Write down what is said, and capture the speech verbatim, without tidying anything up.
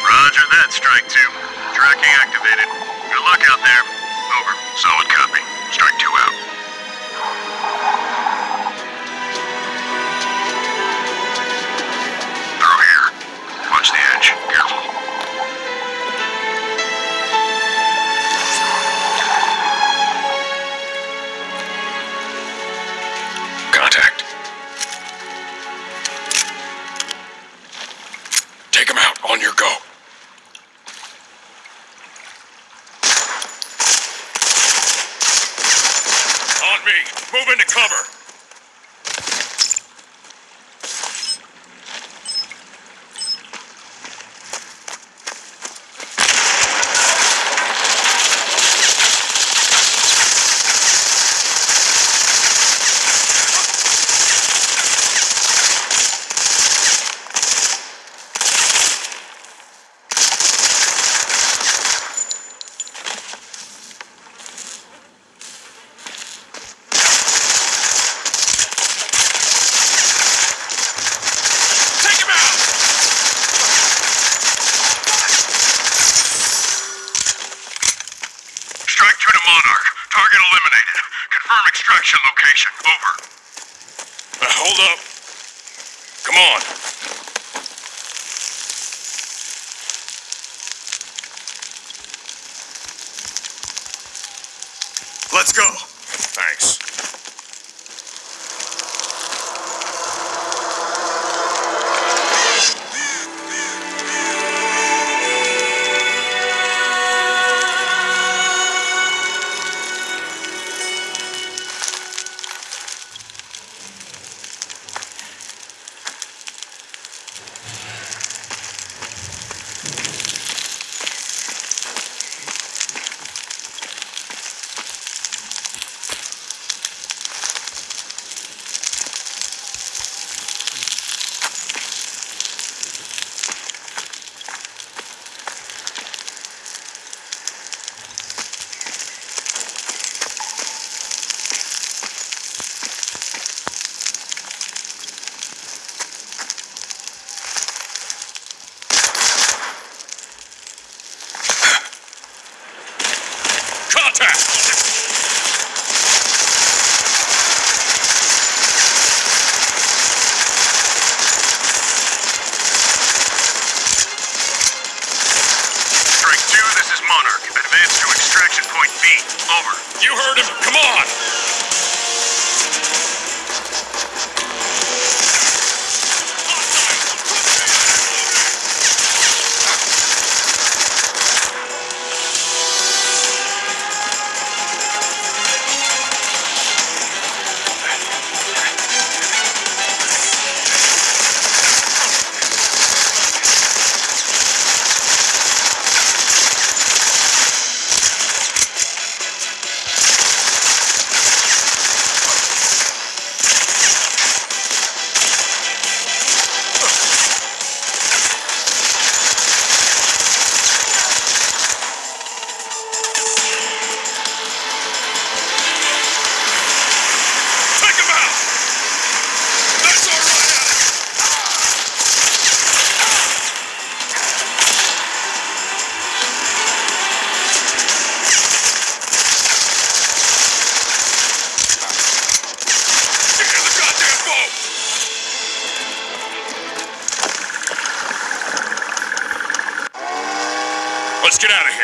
Roger that, Strike two. Tracking activated. Good luck out there. Over. Solid copy. Strike two out. Through here. Watch the edge. Careful. Contact. Take him out. On your go. On me. Move into cover. Monarch. Target eliminated. Confirm extraction location. Over. Uh, hold up. Come on. Let's go. Thanks. Contact! Strike two, this is Monarch. Advance to extraction point B. Over. You heard him. Come on! Let's get out of here.